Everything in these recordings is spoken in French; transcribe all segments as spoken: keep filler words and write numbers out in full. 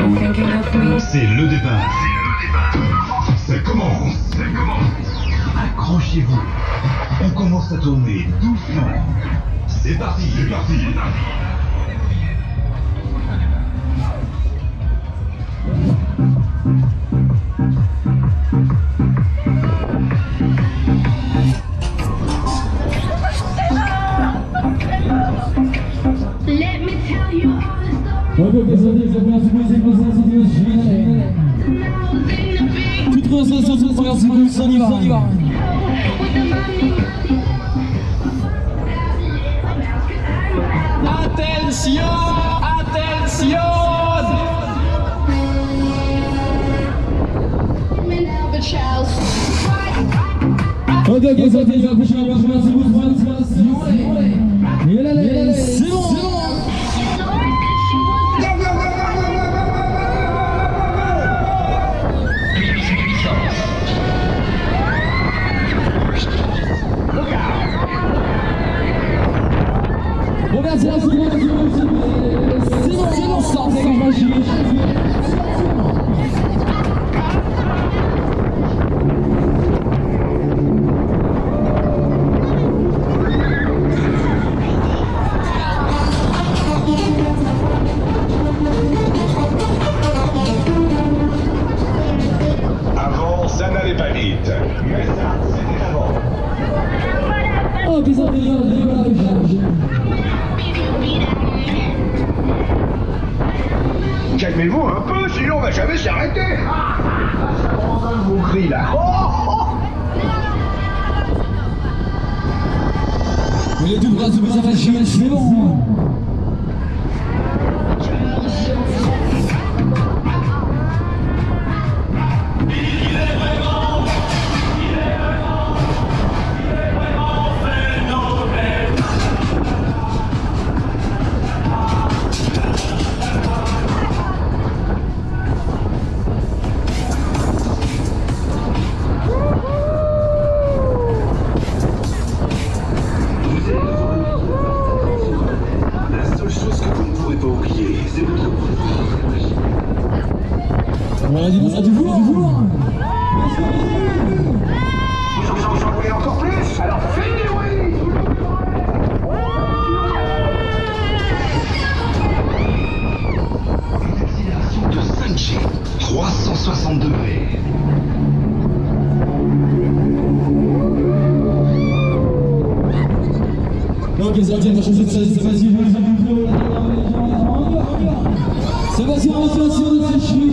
C'est le départ. Ça commence. Ça commence. Accrochez-vous. On commence à tourner doucement. C'est parti. C'est parti. C'est parti. Toute concentration sur le programme, c'est on y va, on y va. Attention, attention. Ok, ok, ça fait, approchez la marche, merci beaucoup, merci, et là, là, c'est bon, c'est bon. Bon, merci, merci, merci, c'est bon, c'est bon, ça, c'est bon, machine. Avant, ça n'allait pas vite. Mais ça, c'était avant. Oh, qu'ils ont déjà le décollage. Calmez-vous un peu, sinon on va jamais s'arrêter. Ah, ça commence à vous crie là. Oh, oh. Mais les deux bras se mettent à chier, c'est bon. Voilà, dis-moi ça du jour, du jour. Vous en voulez encore plus? Alors faites des bruits. Une accélération de cinq G, trois cent soixante degrés. Ok, c'est parti, on va changer de chaise, c'est facile, c'est facile, on va faire sur le séchage.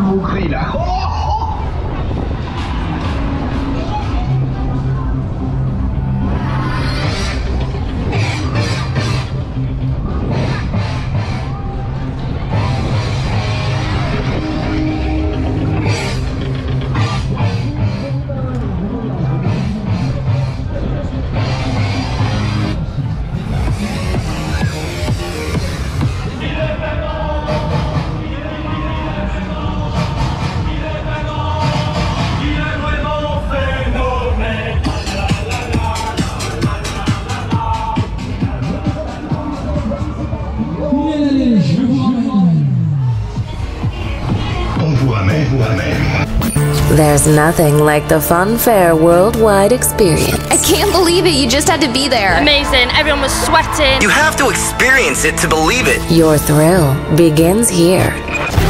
vos criez là. Oh, oh. There's nothing like the Funfair worldwide experience. I can't believe it, you just had to be there. Amazing, everyone was sweating. You have to experience it to believe it. Your thrill begins here.